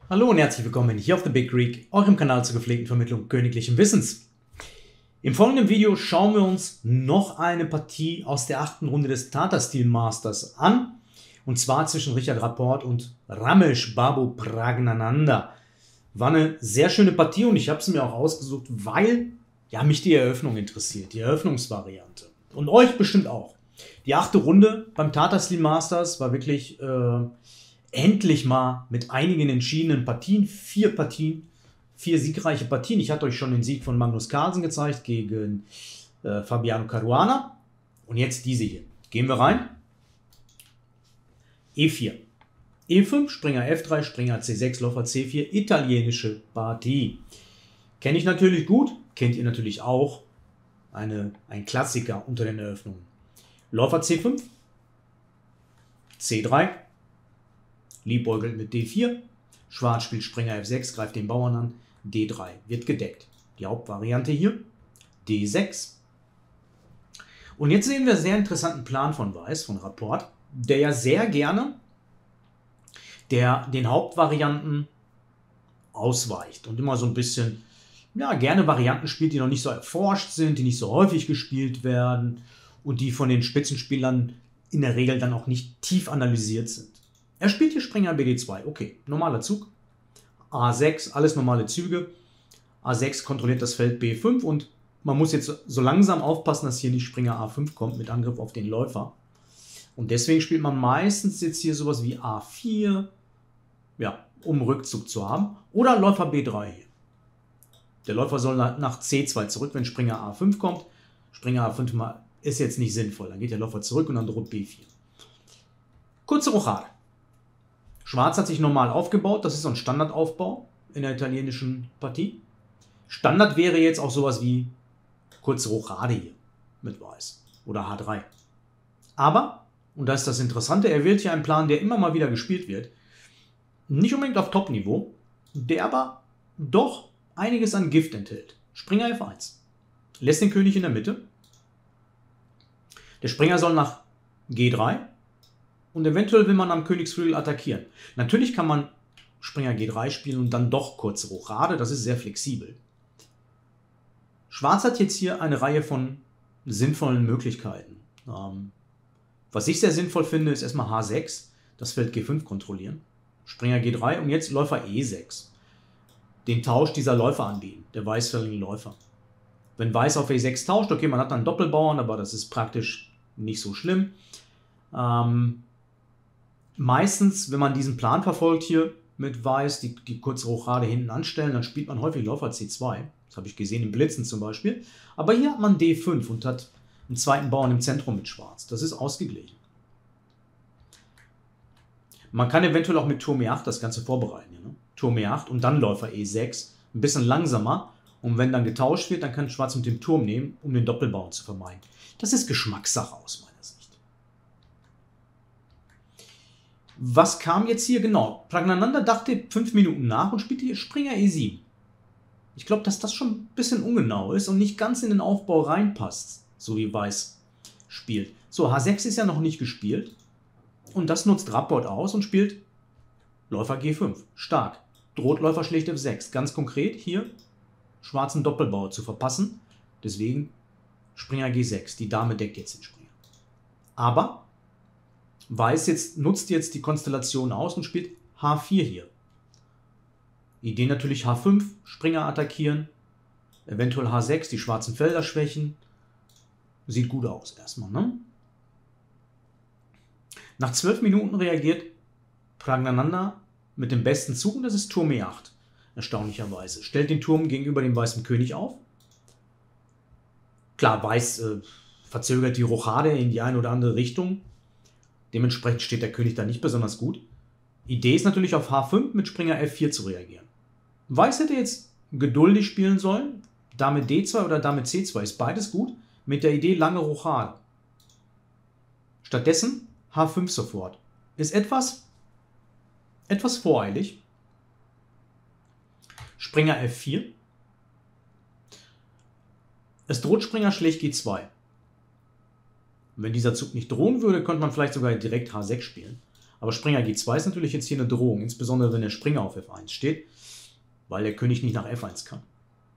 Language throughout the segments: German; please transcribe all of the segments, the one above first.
Hallo und herzlich willkommen hier auf The Big Greek, eurem Kanal zur gepflegten Vermittlung königlichen Wissens. Im folgenden Video schauen wir uns noch eine Partie aus der 8. Runde des Tata Steel Masters an. Und zwar zwischen Richard Rapport und Ramesh Babu Praggnanandhaa. War eine sehr schöne Partie und ich habe sie mir auch ausgesucht, weil ja, mich die Eröffnung interessiert, die Eröffnungsvariante. Und euch bestimmt auch. Die 8. Runde beim Tata Steel Masters war wirklich endlich mal mit einigen entschiedenen Partien, 4 siegreiche Partien. Ich hatte euch schon den Sieg von Magnus Carlsen gezeigt gegen Fabiano Caruana. Und jetzt diese hier. Gehen wir rein. E4. E5, Springer F3, Springer C6, Läufer C4, italienische Partie. Kenne ich natürlich gut, kennt ihr natürlich auch. Ein Klassiker unter den Eröffnungen. Läufer C5, C3, liebäugelt mit D4, Schwarz spielt Springer F6, greift den Bauern an, D3 wird gedeckt. Die Hauptvariante hier, D6. Und jetzt sehen wir einen sehr interessanten Plan von Weiß, von Rapport, der ja sehr gerne den Hauptvarianten ausweicht und immer so ein bisschen, ja, gerne Varianten spielt, die noch nicht so erforscht sind, die nicht so häufig gespielt werden und die von den Spitzenspielern in der Regel dann auch nicht tief analysiert sind. Er spielt hier Springer BD2. Okay, normaler Zug. A6, alles normale Züge. A6 kontrolliert das Feld B5 und man muss jetzt so langsam aufpassen, dass hier nicht Springer A5 kommt mit Angriff auf den Läufer. Und deswegen spielt man meistens jetzt hier sowas wie A4, ja, um Rückzug zu haben. Oder Läufer B3 hier. Der Läufer soll nach C2 zurück, wenn Springer A5 kommt. Springer A5 ist jetzt nicht sinnvoll. Dann geht der Läufer zurück und dann droht B4. Kurze Rochade. Schwarz hat sich normal aufgebaut, das ist so ein Standardaufbau in der italienischen Partie. Standard wäre jetzt auch sowas wie kurze Rochade hier mit Weiß oder H3. Aber, und das ist das Interessante, er wählt hier einen Plan, der immer mal wieder gespielt wird. Nicht unbedingt auf Top-Niveau, der aber doch einiges an Gift enthält. Springer F1. Lässt den König in der Mitte. Der Springer soll nach G3. Und eventuell will man am Königsflügel attackieren. Natürlich kann man Springer G3 spielen und dann doch kurze Rochade. Das ist sehr flexibel. Schwarz hat jetzt hier eine Reihe von sinnvollen Möglichkeiten. Was ich sehr sinnvoll finde, ist erstmal H6, das Feld G5 kontrollieren. Springer G3 und jetzt Läufer E6. Den Tausch dieser Läufer anbieten, der weißfelligen Läufer. Wenn Weiß auf E6 tauscht, okay, man hat dann Doppelbauern, aber das ist praktisch nicht so schlimm. Meistens, wenn man diesen Plan verfolgt hier mit Weiß, die kurze Rochade hinten anstellen, dann spielt man häufig Läufer C2. Das habe ich gesehen im Blitzen zum Beispiel. Aber hier hat man D5 und hat einen zweiten Bauern im Zentrum mit Schwarz. Das ist ausgeglichen. Man kann eventuell auch mit Turm E8 das Ganze vorbereiten. Ja, ne? Turm E8 und dann Läufer E6. Ein bisschen langsamer. Und wenn dann getauscht wird, dann kann Schwarz mit dem Turm nehmen, um den Doppelbauern zu vermeiden. Das ist Geschmackssache aus meiner Sicht. Was kam jetzt hier genau? Praggnanandhaa dachte 5 Minuten nach und spielte hier Springer E7. Ich glaube, dass das schon ein bisschen ungenau ist und nicht ganz in den Aufbau reinpasst, so wie Weiß spielt. So, H6 ist ja noch nicht gespielt und das nutzt Rapport aus und spielt Läufer G5. Stark. Droht Läufer schlägt F6. Ganz konkret hier schwarzen Doppelbauer zu verpassen. Deswegen Springer G6. Die Dame deckt jetzt den Springer. Aber Weiß nutzt jetzt die Konstellation aus und spielt H4 hier. Idee natürlich H5, Springer attackieren, eventuell H6, die schwarzen Felder schwächen. Sieht gut aus erstmal, ne? Nach 12 Minuten reagiert Praggnanandhaa mit dem besten Zug und das ist Turm E8. Erstaunlicherweise. Stellt den Turm gegenüber dem weißen König auf. Klar, Weiß verzögert die Rochade in die eine oder andere Richtung. Dementsprechend steht der König da nicht besonders gut. Idee ist natürlich auf H5 mit Springer F4 zu reagieren. Weiß hätte jetzt geduldig spielen sollen. Dame D2 oder Dame C2 ist beides gut. Mit der Idee lange Rochade. Stattdessen H5 sofort. Ist etwas voreilig. Springer F4. Es droht Springer schlägt G2. Wenn dieser Zug nicht drohen würde, könnte man vielleicht sogar direkt H6 spielen. Aber Springer G2 ist natürlich jetzt hier eine Drohung, insbesondere wenn der Springer auf F1 steht, weil der König nicht nach F1 kann.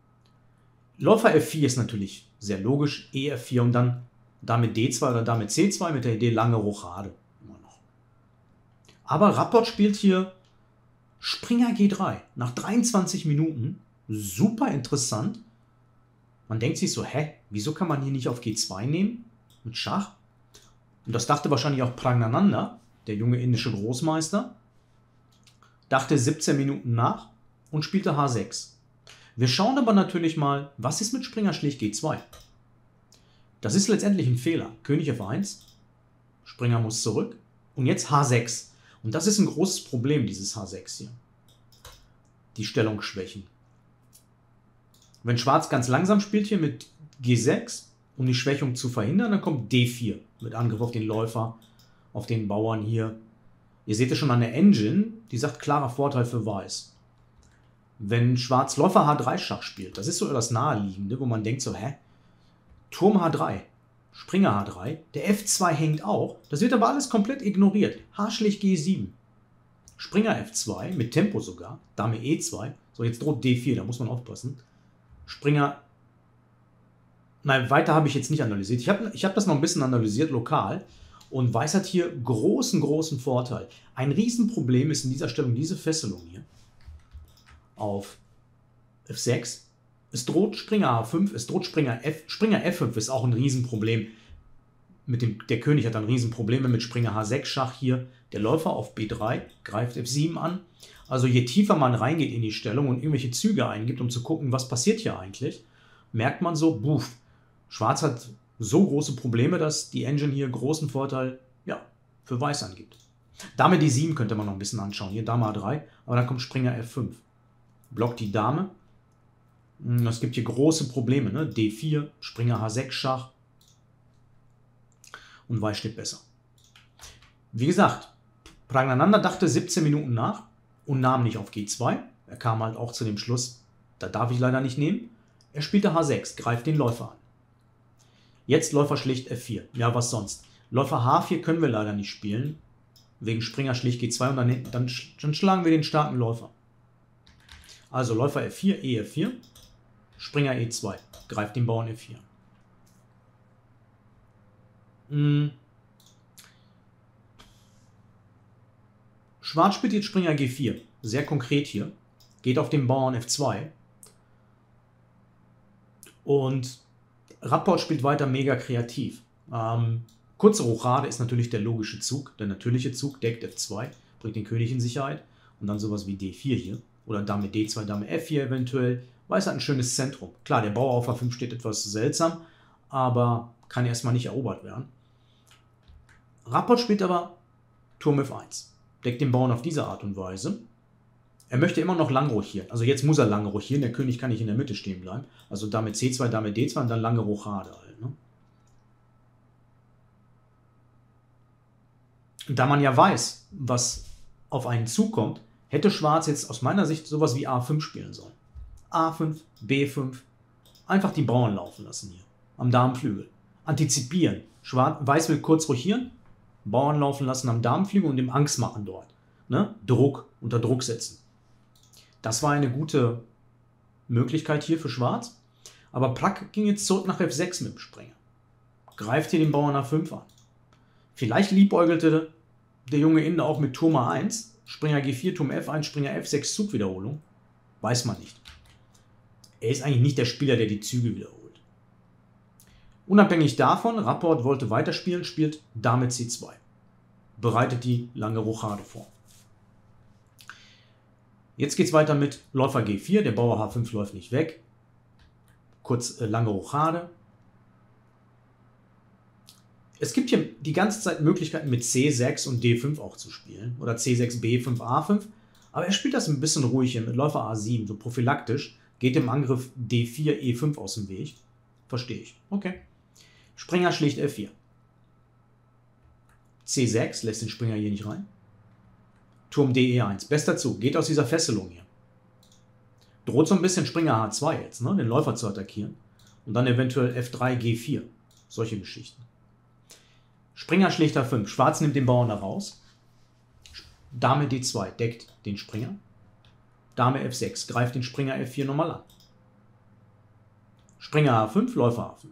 Läufer F4 ist natürlich sehr logisch, E F4 und dann Dame D2 oder Dame C2 mit der Idee lange Rochade. Immer noch. Aber Rapport spielt hier Springer G3 nach 23 Minuten. Super interessant. Man denkt sich so, hä, wieso kann man hier nicht auf G2 nehmen mit Schach? Und das dachte wahrscheinlich auch Praggnanandhaa, der junge indische Großmeister. Dachte 17 Minuten nach und spielte H6. Wir schauen aber natürlich mal, was ist mit Springer schlägt G2? Das ist letztendlich ein Fehler. König F1, Springer muss zurück und jetzt H6. Und das ist ein großes Problem, dieses H6 hier. Die Stellungsschwächen. Wenn Schwarz ganz langsam spielt hier mit G6, um die Schwächung zu verhindern, dann kommt D4 mit Angriff auf den Läufer, auf den Bauern hier. Ihr seht es schon an der Engine, die sagt klarer Vorteil für Weiß. Wenn Schwarz Läufer H3 Schach spielt, das ist so das Naheliegende, wo man denkt so, hä? Turm H3, Springer H3, der F2 hängt auch, das wird aber alles komplett ignoriert. H schlägt G7, Springer F2, mit Tempo sogar, Dame E2, so jetzt droht D4, da muss man aufpassen. Springer, nein, weiter habe ich jetzt nicht analysiert. Ich hab das noch ein bisschen analysiert, lokal, und Weiß hat hier großen Vorteil. Ein Riesenproblem ist in dieser Stellung diese Fesselung hier auf F6. Es droht Springer H5, es droht Springer F5 ist auch ein Riesenproblem. Der König hat dann Riesenprobleme mit Springer H6 Schach hier. Der Läufer auf B3 greift F7 an. Also je tiefer man reingeht in die Stellung und irgendwelche Züge eingibt, um zu gucken, was passiert hier eigentlich, merkt man so, buff, Schwarz hat so große Probleme, dass die Engine hier großen Vorteil, ja, für Weiß angibt. Dame D7 könnte man noch ein bisschen anschauen. Hier Dame A3, aber dann kommt Springer F5. Blockt die Dame. Es gibt hier große Probleme, ne? D4, Springer H6 Schach. Und Weiß steht besser. Wie gesagt, Praggnanandhaa dachte 17 Minuten nach und nahm nicht auf G2. Er kam halt auch zu dem Schluss, da darf ich leider nicht nehmen. Er spielte H6, greift den Läufer an. Jetzt Läufer schlägt F4. Ja, was sonst? Läufer H4 können wir leider nicht spielen, wegen Springer schlägt G2 und dann schlagen wir den starken Läufer. Also Läufer F4, E F4, Springer E2, greift den Bauern F4. Schwarz spielt jetzt Springer G4, sehr konkret hier, geht auf den Bauern F2 und Rapport spielt weiter mega kreativ. Kurze Rochade ist natürlich der logische Zug, der natürliche Zug, deckt F2, bringt den König in Sicherheit und dann sowas wie D4 hier oder Dame D2, Dame F4 eventuell. Weiß hat ein schönes Zentrum. Klar, der Bauer auf A5 steht etwas seltsam, aber kann erstmal nicht erobert werden. Rapport spielt aber Turm F1, deckt den Bauern auf diese Art und Weise. Er möchte immer noch lang rochieren. Also jetzt muss er lange rochieren, der König kann nicht in der Mitte stehen bleiben. Also Dame C2, Dame D2 und dann lange Rochade halt, ne? Und da man ja weiß, was auf einen zukommt, hätte Schwarz jetzt aus meiner Sicht sowas wie A5 spielen sollen. A5, B5, einfach die Bauern laufen lassen hier, am Damenflügel. Antizipieren. Weiß will kurz rochieren, Bauern laufen lassen am Damenflügel und ihm Angst machen dort. Ne? Unter Druck setzen. Das war eine gute Möglichkeit hier für Schwarz. Aber Pragg ging jetzt zurück nach F6 mit dem Springer. Greift hier den Bauern A5 an. Vielleicht liebäugelte der junge Inder auch mit Turm A1, Springer G4, Turm F1, Springer F6 Zugwiederholung. Weiß man nicht. Er ist eigentlich nicht der Spieler, der die Züge wiederholt. Unabhängig davon, Rapport wollte weiterspielen, spielt Dame C2. Bereitet die lange Rochade vor. Jetzt geht es weiter mit Läufer G4, der Bauer H5 läuft nicht weg. Kurz lange Rochade. Es gibt hier die ganze Zeit Möglichkeiten mit C6 und D5 auch zu spielen. Oder C6, B5, A5. Aber er spielt das ein bisschen ruhig hier mit Läufer A7, so prophylaktisch. Geht dem Angriff D4, E5 aus dem Weg. Verstehe ich. Okay. Springer schlägt F4. C6 lässt den Springer hier nicht rein. Turm DE1. Bester Zug. Geht aus dieser Fesselung hier. Droht so ein bisschen Springer H2 jetzt, ne? Den Läufer zu attackieren. Und dann eventuell F3, G4. Solche Geschichten. Springer schlägt H5. Schwarz nimmt den Bauern da raus. Dame D2 deckt den Springer. Dame F6 greift den Springer F4 nochmal an. Springer H5, Läufer H5.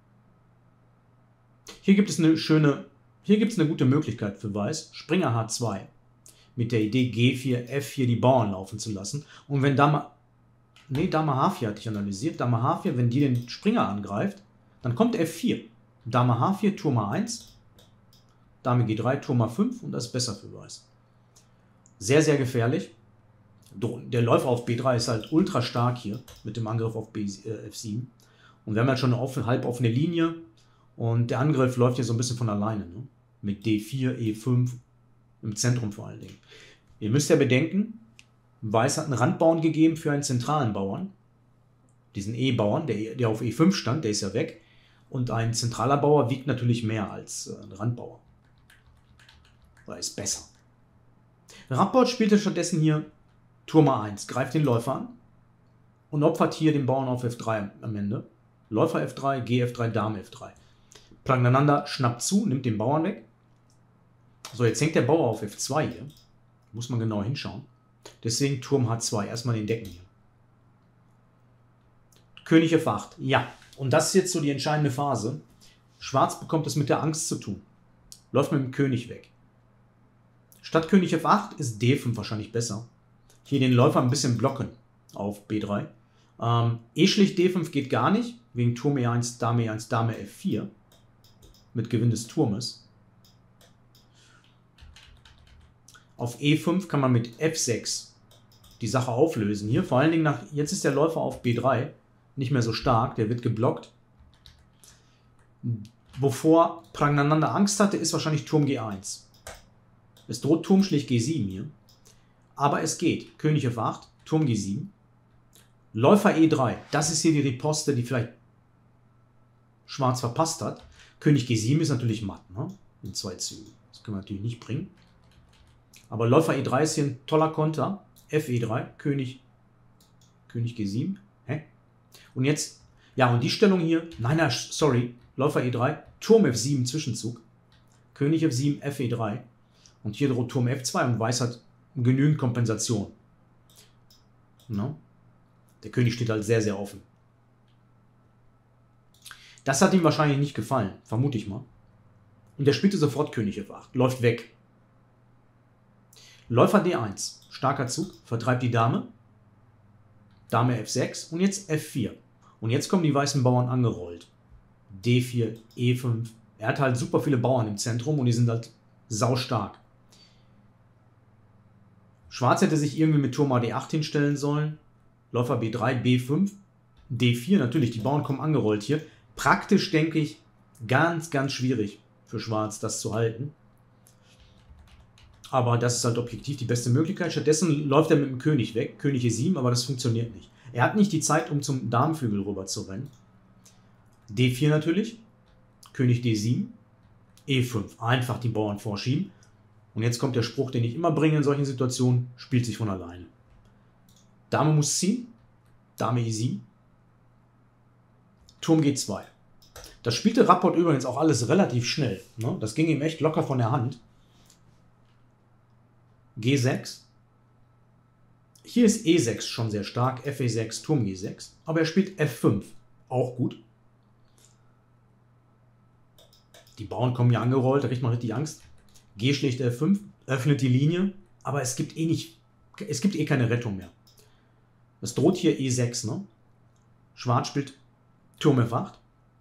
Hier gibt es eine gute Möglichkeit für Weiß. Springer H2 mit der Idee G4, F4 die Bauern laufen zu lassen. Und wenn Dame H4 hatte ich analysiert. Dame H4, wenn die den Springer angreift, dann kommt F4. Dame H4, Turm H1. Dame G3, Turm H5 und das ist besser für Weiß. Sehr, sehr gefährlich. Der Läufer auf B3 ist halt ultra stark hier mit dem Angriff auf F7. Und wir haben halt schon eine halboffene Linie und der Angriff läuft hier so ein bisschen von alleine. Ne? Mit D4, E5, im Zentrum vor allen Dingen. Ihr müsst ja bedenken, Weiß hat einen Randbauern gegeben für einen zentralen Bauern. Diesen E-Bauern, der auf E5 stand, der ist ja weg. Und ein zentraler Bauer wiegt natürlich mehr als ein Randbauer. Oder ist besser. Rapport spielte stattdessen hier Turm A1, greift den Läufer an und opfert hier den Bauern auf F3 am Ende. Läufer F3, G-F3, Dame F3. Plangeinander schnappt zu, nimmt den Bauern weg. So, jetzt hängt der Bauer auf F2 hier. Muss man genau hinschauen. Deswegen Turm H2, erstmal den Decken hier. König F8, ja. Und das ist jetzt so die entscheidende Phase. Schwarz bekommt es mit der Angst zu tun. Läuft mit dem König weg. Statt König F8 ist D5 wahrscheinlich besser. Hier den Läufer ein bisschen blocken auf B3. E-Schlicht D5 geht gar nicht, wegen Turm E1, Dame E1, Dame F4. Mit Gewinn des Turmes. Auf E5 kann man mit F6 die Sache auflösen. Hier vor allen Dingen jetzt ist der Läufer auf B3 nicht mehr so stark, der wird geblockt. Wovor Praggnanandhaa Angst hatte, ist wahrscheinlich Turm G1. Es droht Turmschlicht G7 hier. Aber es geht. König F8, Turm G7. Läufer E3. Das ist hier die Riposte, die vielleicht Schwarz verpasst hat. König G7 ist natürlich matt, ne? In 2 Zügen. Das können wir natürlich nicht bringen. Aber Läufer E3 ist hier ein toller Konter. Fe3, König G7. Hä? Und jetzt, ja, und die Stellung hier, nein, sorry, Läufer E3, Turm F7, Zwischenzug. König F7, Fe3. Und hier droht Turm F2 und Weiß hat genügend Kompensation. No? Der König steht halt sehr, sehr offen. Das hat ihm wahrscheinlich nicht gefallen, vermute ich mal. Und er spielte sofort König F8, läuft weg. Läufer D1, starker Zug, vertreibt die Dame. Dame F6 und jetzt F4. Und jetzt kommen die weißen Bauern angerollt. D4, E5. Er hat halt super viele Bauern im Zentrum und die sind halt saustark. Schwarz hätte sich irgendwie mit Turm D8 hinstellen sollen. Läufer B3, B5, D4. Natürlich, die Bauern kommen angerollt hier. Praktisch, denke ich, ganz, ganz schwierig für Schwarz, das zu halten. Aber das ist halt objektiv die beste Möglichkeit. Stattdessen läuft er mit dem König weg. König E7, aber das funktioniert nicht. Er hat nicht die Zeit, um zum Damenflügel rüber zu rennen. D4 natürlich. König D7. E5. Einfach die Bauern vorschieben. Und jetzt kommt der Spruch, den ich immer bringe in solchen Situationen. Spielt sich von alleine. Dame muss ziehen. Dame E7. Turm G2. Das spielte Rapport übrigens auch alles relativ schnell. Ne? Das ging ihm echt locker von der Hand. G6. Hier ist E6 schon sehr stark. Fe6, Turm G6. Aber er spielt F5. Auch gut. Die Bauern kommen hier angerollt. Da kriegt man richtig Angst. G-Schlicht F5. Öffnet die Linie. Aber es gibt eh keine Rettung mehr. Es droht hier E6. Ne? Schwarz spielt Turm F8.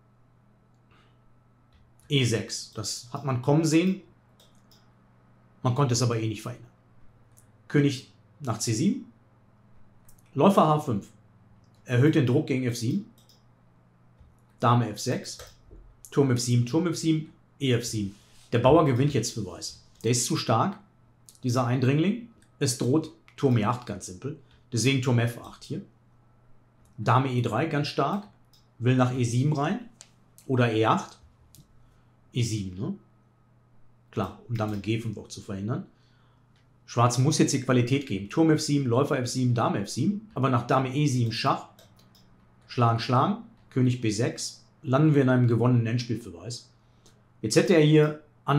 E6. Das hat man kommen sehen. Man konnte es aber eh nicht verhindern. König nach C7. Läufer H5. Erhöht den Druck gegen F7. Dame F6. Turm F7, Turm F7, EF7. Der Bauer gewinnt jetzt für Weiß. Der ist zu stark, dieser Eindringling. Es droht Turm E8, ganz simpel. Deswegen Turm F8 hier. Dame E3, ganz stark. Will nach E7 rein. Oder E8. E7, ne? Klar, um damit G5 auch zu verhindern. Schwarz muss jetzt die Qualität geben. Turm F7, Läufer F7, Dame F7. Aber nach Dame E7 Schach. Schlagen, schlagen. König B6. Landen wir in einem gewonnenen Endspiel für Weiß. Jetzt hätte er hier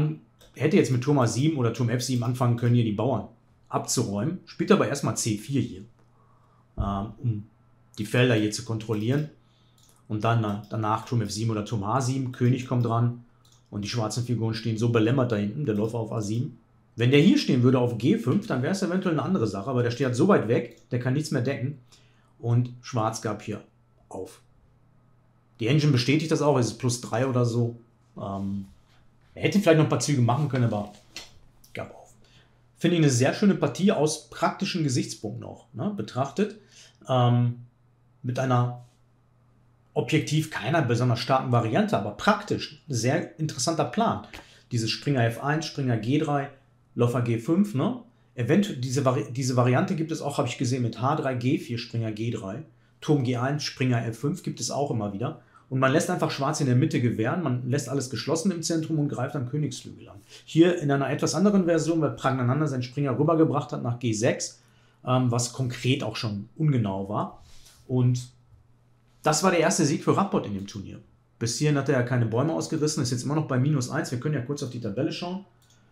hätte jetzt mit Turm A7 oder Turm F7 anfangen können, hier die Bauern abzuräumen. Spielt aber erstmal C4 hier, um die Felder hier zu kontrollieren. Und dann danach Turm F7 oder Turm H7, König kommt dran und die schwarzen Figuren stehen so belämmert da hinten, der Läufer auf A7. Wenn der hier stehen würde auf G5, dann wäre es eventuell eine andere Sache, aber der steht halt so weit weg, der kann nichts mehr decken und Schwarz gab hier auf. Die Engine bestätigt das auch, es ist +3 oder so. Er hätte vielleicht noch ein paar Züge machen können, aber gab auf. Finde ich eine sehr schöne Partie aus praktischen Gesichtspunkten auch, ne, betrachtet. Mit einer objektiv keiner besonders starken Variante, aber praktisch sehr interessanter Plan. Dieses Springer F1, Springer G3, Läufer G5, ne? Eventuell diese Variante gibt es auch, habe ich gesehen, mit H3, G4, Springer G3, Turm G1, Springer F5 gibt es auch immer wieder. Und man lässt einfach Schwarz in der Mitte gewähren, man lässt alles geschlossen im Zentrum und greift am Königsflügel an. Hier in einer etwas anderen Version, weil Praggnanandhaa seinen Springer rübergebracht hat nach G6, was konkret auch schon ungenau war. Und das war der erste Sieg für Radbot in dem Turnier. Bis hierhin hat er ja keine Bäume ausgerissen, ist jetzt immer noch bei -1. Wir können ja kurz auf die Tabelle schauen.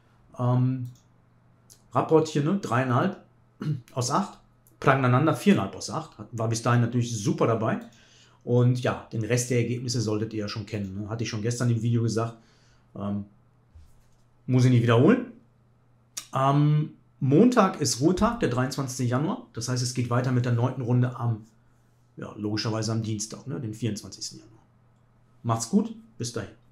Radbot hier, ne, 3,5 aus 8. Praggnanandhaa 4,5 aus 8. War bis dahin natürlich super dabei. Und ja, den Rest der Ergebnisse solltet ihr ja schon kennen. Ne? Hatte ich schon gestern im Video gesagt. Muss ich nicht wiederholen. Am Montag ist Ruhetag, der 23. Januar. Das heißt, es geht weiter mit der 9. Runde logischerweise am Dienstag, ne, den 24. Januar. Macht's gut, bis dahin.